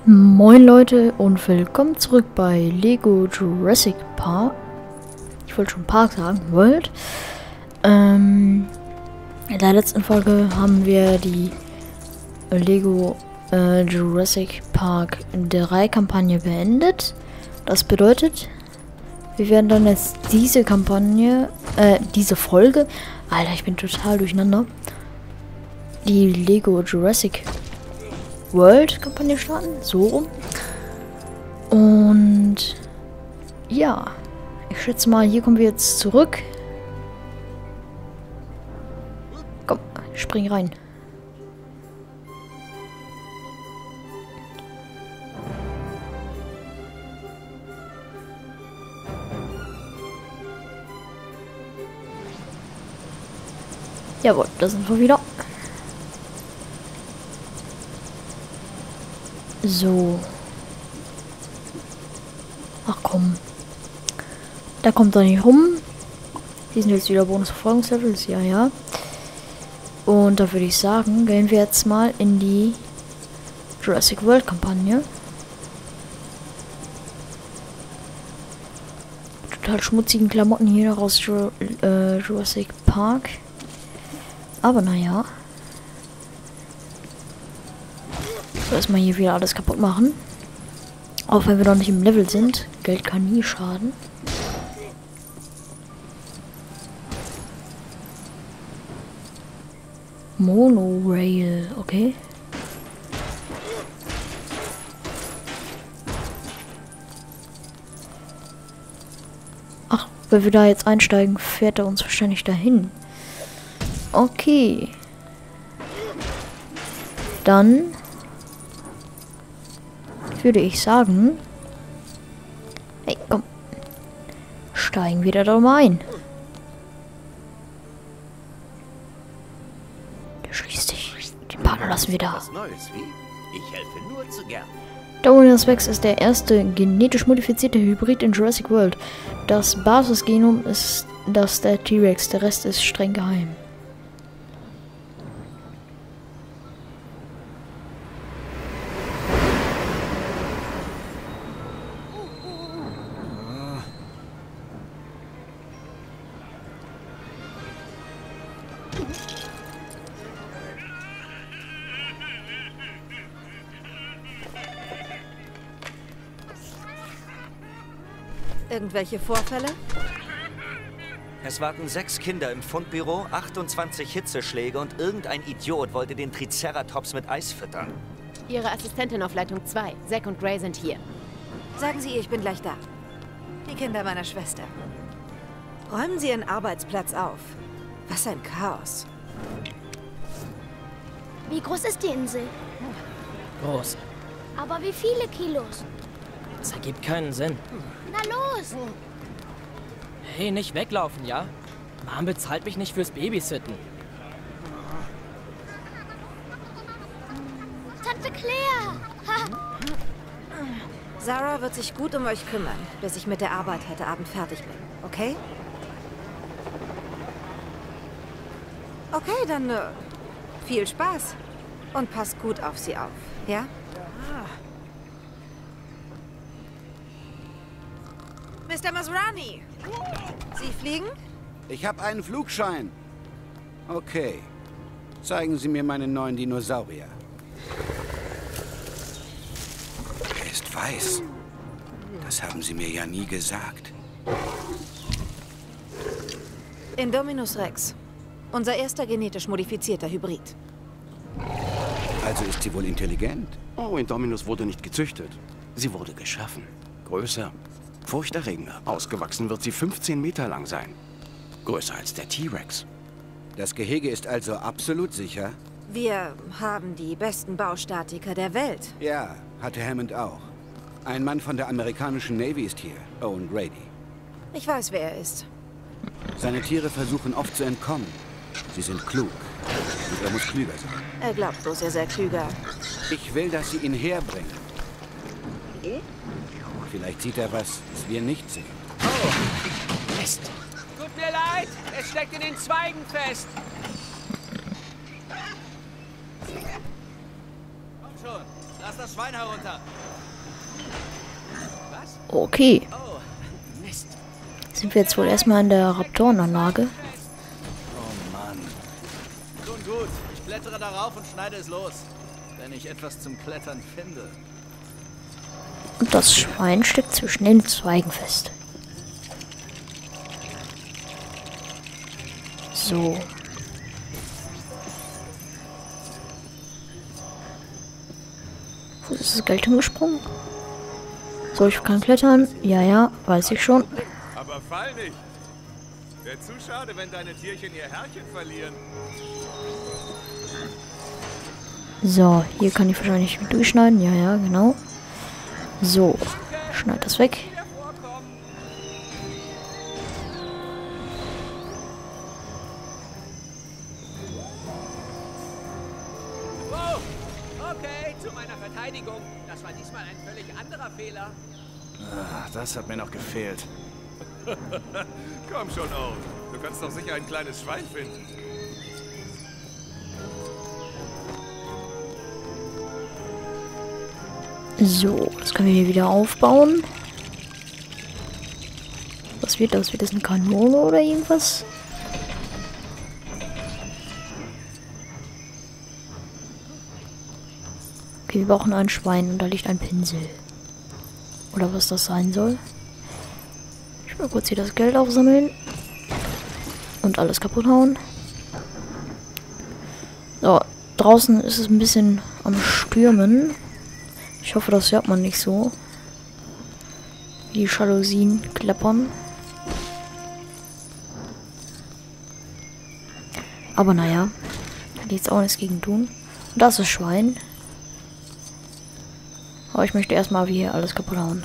Moin Leute und willkommen zurück bei Lego Jurassic Park. Ich wollte schon Park sagen, World. In der letzten Folge haben wir die Lego Jurassic Park 3 Kampagne beendet. Das bedeutet, wir werden dann jetzt diese Kampagne, diese Folge, Alter, ich bin total durcheinander, die Lego Jurassic World Kampagne starten, so rum. Und ja, ich schätze mal, hier kommen wir jetzt zurück. Komm, spring rein. Jawohl, da sind wir wieder. So. Ach komm. Da kommt er nicht rum. Die sind jetzt wieder Bonus-Verfolgungslevels. Ja, ja. Und da würde ich sagen, gehen wir jetzt mal in die Jurassic World Kampagne. Total schmutzigen Klamotten hier aus Jurassic Park. Aber naja. So, erstmal hier wieder alles kaputt machen. Auch wenn wir noch nicht im Level sind. Geld kann nie schaden. Monorail, okay. Ach, wenn wir da jetzt einsteigen, fährt er uns wahrscheinlich dahin. Okay. Dann würde ich sagen, hey, komm, steigen wir da doch mal ein. Du schließt dich. Den Partner lassen wir da. Was Neues, wie? Ich helfe nur zu gern. Dominus Rex ist der erste genetisch modifizierte Hybrid in Jurassic World. Das Basisgenom ist das der T-Rex, der Rest ist streng geheim. Irgendwelche Vorfälle? Es warten 6 Kinder im Fundbüro, 28 Hitzeschläge und irgendein Idiot wollte den Triceratops mit Eis füttern. Ihre Assistentin auf Leitung 2, Zack und Gray sind hier. Sagen Sie ihr, ich bin gleich da. Die Kinder meiner Schwester. Räumen Sie Ihren Arbeitsplatz auf. Was ein Chaos. Wie groß ist die Insel? Groß. Aber wie viele Kilos? Das ergibt keinen Sinn. Na los! Hey, nicht weglaufen, ja? Mom bezahlt mich nicht fürs Babysitten. Tante Claire! Ha. Sarah wird sich gut um euch kümmern, bis ich mit der Arbeit heute Abend fertig bin. Okay? Okay, dann viel Spaß. Und passt gut auf sie auf, ja? Mr. Masrani! Sie fliegen? Ich habe einen Flugschein. Okay. Zeigen Sie mir meinen neuen Dinosaurier. Er ist weiß. Das haben Sie mir ja nie gesagt. Indominus Rex. Unser erster genetisch modifizierter Hybrid. Also ist sie wohl intelligent? Oh, Indominus wurde nicht gezüchtet. Sie wurde geschaffen. Größer, furchterregender. Ausgewachsen wird sie 15 Meter lang sein. Größer als der T-Rex. Das Gehege ist also absolut sicher? Wir haben die besten Baustatiker der Welt. Ja, hatte Hammond auch. Ein Mann von der amerikanischen Navy ist hier, Owen Grady. Ich weiß, wer er ist. Seine Tiere versuchen oft zu entkommen. Sie sind klug. Und er muss klüger sein. Er glaubt bloß, er sei klüger. Ich will, dass Sie ihn herbringen. Vielleicht sieht er was wir nicht sehen. Oh, Mist. Tut mir leid, es steckt in den Zweigen fest. Komm schon, Lass das Schwein herunter. Was? Okay. Oh, Mist. Sind wir jetzt wohl erstmal in der Raptorenanlage? Oh Mann. Schon gut. Ich klettere darauf und schneide es los. Wenn ich etwas zum Klettern finde. Und das Schwein steckt zwischen den Zweigen fest. So. Wo ist das Geld hingesprungen? So, ich kann klettern. Ja, ja, weiß ich schon. Aber fall nicht. Wäre zu schade, wenn deine Tierchen ihr Herrchen verlieren. So, hier kann ich wahrscheinlich durchschneiden. Ja, ja, genau. So, schneid das weg. Wow. Okay, zu meiner Verteidigung. Das war diesmal ein völlig anderer Fehler. Das hat mir noch gefehlt. Komm schon, Owen. Du kannst doch sicher ein kleines Schwein finden. So, das können wir hier wieder aufbauen. Was wird das? Wird das eine Kanone oder irgendwas? Okay, wir brauchen ein Schwein und da liegt ein Pinsel. Oder was das sein soll. Ich will kurz hier das Geld aufsammeln. Und alles kaputt hauen. So, draußen ist es ein bisschen am Stürmen. Ich hoffe, das hört man nicht so. Wie die Jalousien klappern. Aber naja, kann ich jetzt auch nichts gegen tun. Und das ist Schwein. Aber ich möchte erstmal wie hier alles kaputt hauen.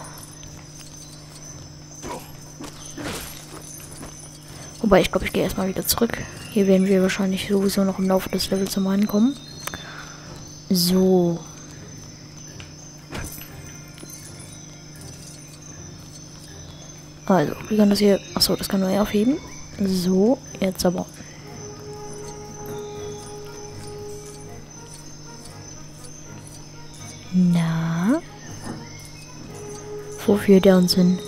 Wobei, ich glaube, ich gehe erstmal wieder zurück. Hier werden wir wahrscheinlich sowieso noch im Laufe des Levels zum Reinkommen. So. Also, wir können das hier... Achso, das kann nur er aufheben. So, jetzt aber. Na? Wo führt der uns hin?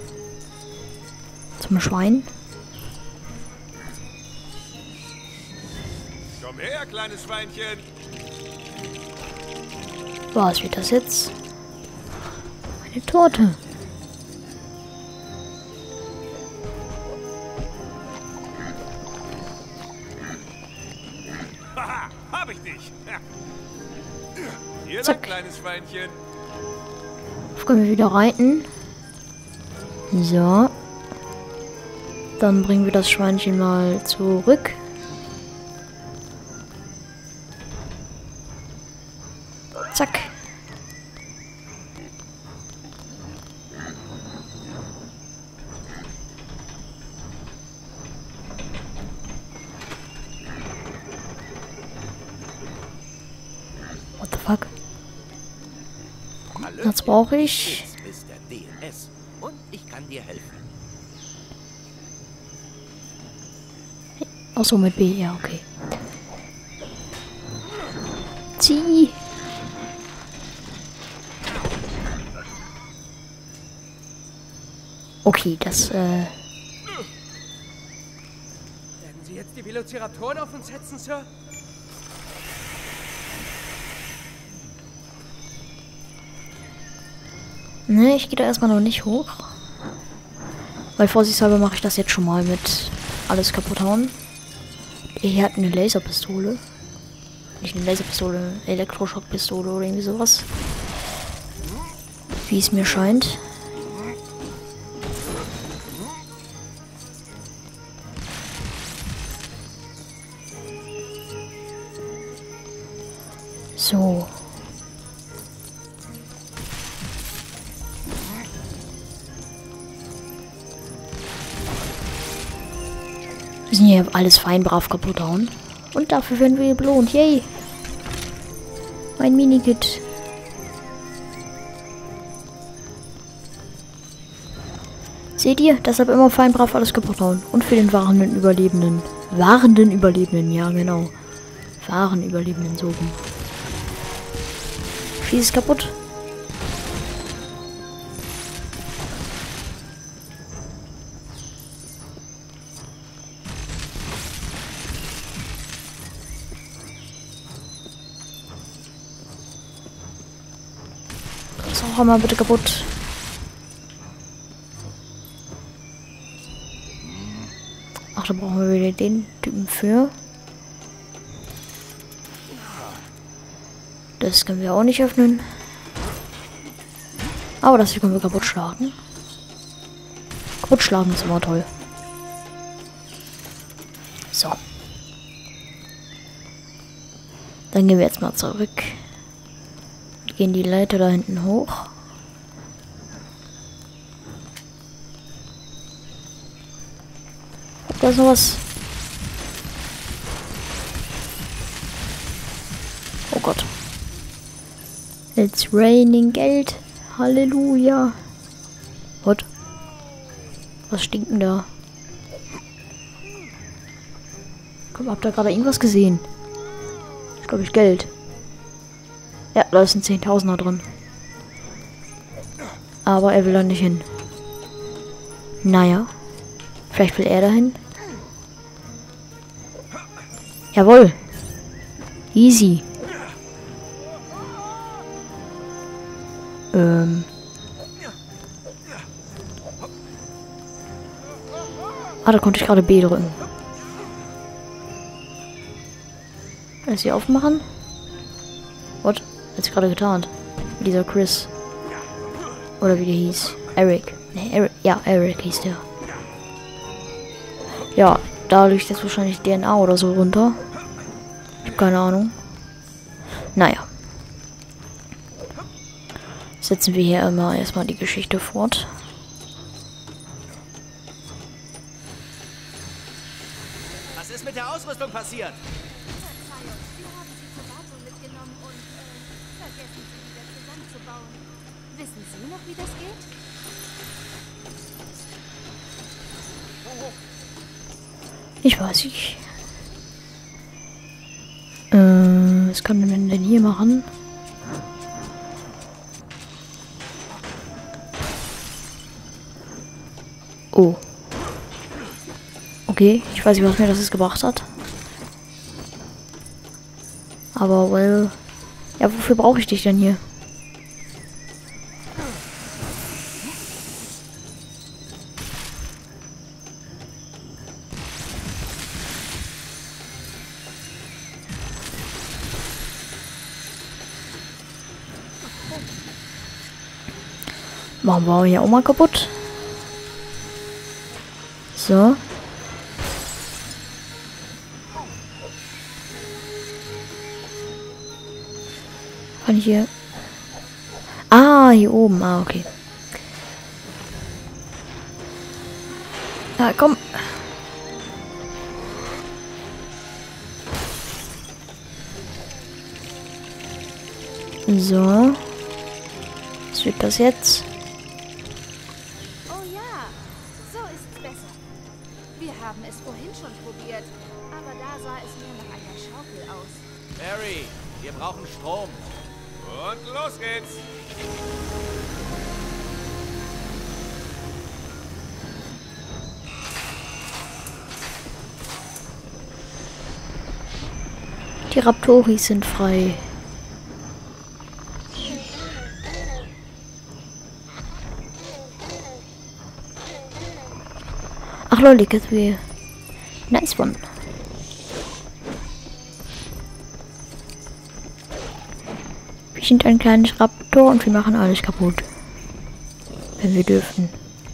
Zum Schwein? Komm her, kleines Schweinchen. Was wird das jetzt? Eine Torte. Haha, hab ich dich. Hier Zack. lang, kleines Schweinchen. Jetzt können wir wieder reiten. So. Dann bringen wir das Schweinchen mal zurück. Zack. What the fuck? Das brauche ich. Ist der DNS und ich kann dir helfen. Ach so, mit B, ja, okay. Zieh. Okay, das, Werden Sie jetzt die Velociraptoren auf uns setzen, Sir? Ne, ich gehe da erstmal noch nicht hoch. Weil vorsichtshalber mache ich das jetzt schon mal mit alles kaputt hauen. Hier hat eine Laserpistole. Nicht eine Laserpistole, eine Elektroschockpistole oder irgendwie sowas. Wie es mir scheint. So. Wir sind hier alles fein brav kaputt hauen. Und dafür werden wir belohnt. Yay! Mein Minigit. Seht ihr? Deshalb immer fein brav alles kaputt hauen. Und für den wahrenden Überlebenden. Wahrenden Überlebenden, ja genau. Wahren Überlebenden so rum. Schieß ist kaputt. Das ist auch einmal bitte kaputt. Ach, da brauchen wir wieder den Typen für. Das können wir auch nicht öffnen. Aber das hier können wir kaputt schlagen. Kaputt schlagen ist immer toll. So. Dann gehen wir jetzt mal zurück. Und gehen die Leiter da hinten hoch. Da ist noch was. Oh Gott. It's raining Geld. Halleluja. What? Was stinkt denn da? Komm, habt ihr gerade irgendwas gesehen? Ich glaube, Geld. Ja, da ist ein 10.000er drin. Aber er will da nicht hin. Naja. Vielleicht will er dahin. Jawohl. Easy. Ah, da konnte ich gerade B drücken. Kann ich sie aufmachen? What? Hat sie gerade getan. Dieser Chris. Oder wie der hieß. Eric. Ne, Eric. Ja, Eric hieß der. Ja, da liegt jetzt wahrscheinlich DNA oder so runter. Ich hab keine Ahnung. Naja. Setzen wir hier immer erstmal die Geschichte fort. Was ist mit der Ausrüstung passiert? Wir haben sie zur Wartung mitgenommen und vergessen sie wieder zusammenzubauen. Wissen Sie noch, wie das geht? Ich weiß nicht. Was kann man denn hier machen? Oh. Okay, ich weiß nicht, was mir das jetzt gebracht hat. Aber, well... Ja, wofür brauche ich dich denn hier? Machen wir hier auch mal kaputt. So. Kann ich hier... Ah, hier oben. Ah, okay. Ja, komm. So. Was wird das jetzt? Oh ja, so ist's besser. Wir haben es vorhin schon probiert, aber da sah es mehr nach einer Schaukel aus. Barry, wir brauchen Strom. Und los geht's. Die Raptoris sind frei. Ach lol, die wir. Nice one. Wir sind ein kleines Raptor und wir machen alles kaputt. Wenn wir dürfen.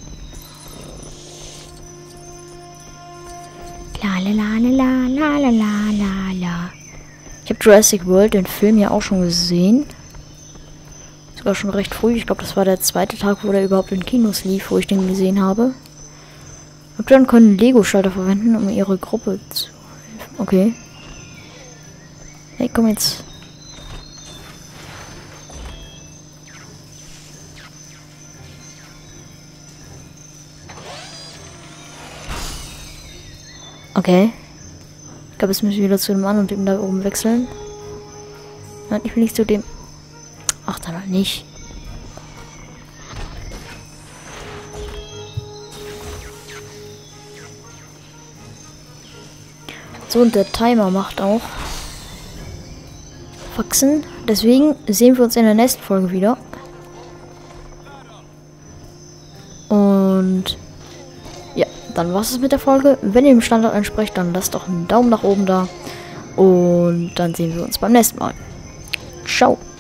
La la la la la la la la la. Ich habe Jurassic World, den Film, ja auch schon gesehen. Sogar schon recht früh. Ich glaube, das war der zweite Tag, wo der überhaupt in Kinos lief, wo ich den gesehen habe. Raptoren können Lego-Schalter verwenden, um ihre Gruppe zu helfen. Okay. Hey, komm jetzt. Okay. Ich glaube, jetzt müssen wir wieder zu dem anderen Typen da oben wechseln. Nein, ich will nicht zu dem. Ach, dann halt nicht. So, und der Timer macht auch Faxen. Deswegen sehen wir uns in der nächsten Folge wieder. Und ja, dann war es mit der Folge. Wenn ihr dem Standard entspricht, dann lasst doch einen Daumen nach oben da. Und dann sehen wir uns beim nächsten Mal. Ciao.